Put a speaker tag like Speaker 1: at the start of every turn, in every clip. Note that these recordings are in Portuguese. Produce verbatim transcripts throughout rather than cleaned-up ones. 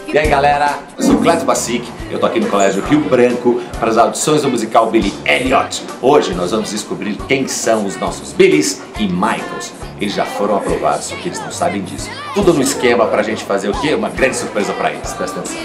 Speaker 1: E aí galera, eu sou o Cleto Bacic, eu tô aqui no Colégio Rio Branco para as audições do musical Billy Elliot. Hoje nós vamos descobrir quem são os nossos Billys e Michaels. Eles já foram aprovados, só que eles não sabem disso. Tudo no esquema pra gente fazer o quê? Uma grande surpresa pra eles, presta atenção.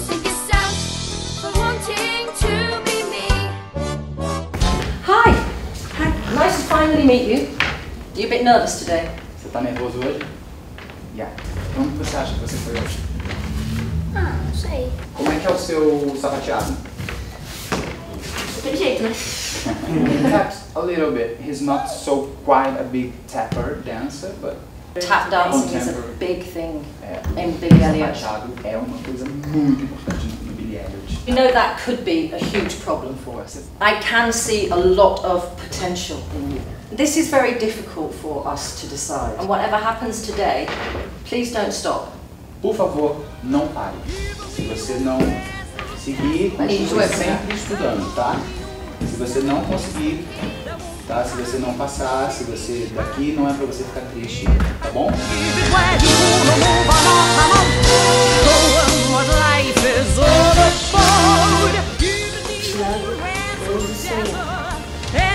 Speaker 2: Hi! Hi! Nice to finally meet you. You a bit nervous today?
Speaker 3: Você tá nervoso hoje? Yeah. Como você acha que você foi hoje?
Speaker 4: Ah, não sei.
Speaker 3: Como é que é o seu sapateado?
Speaker 4: Daquele jeito, né?
Speaker 3: He taps a little bit. He's not so quite a big tapper dancer, but
Speaker 2: Tap dancing is a
Speaker 3: contemporary.
Speaker 2: big thing
Speaker 3: É,
Speaker 2: in Billy Elliot.
Speaker 3: sapateado é uma coisa muito importante no Billy Elliot.
Speaker 2: You know that could be a huge problem for us. I can see a lot of potential in you. This is very difficult for us to decide. And whatever happens today, please don't stop.
Speaker 3: Por favor, não pare. Se você não seguir, continue sempre estudando, tá? Se você não conseguir, tá? Se você não passar, se você daqui não é pra você ficar triste, tá bom?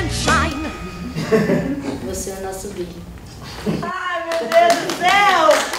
Speaker 4: Você é o nosso Billy.
Speaker 5: Ai, meu Deus do céu!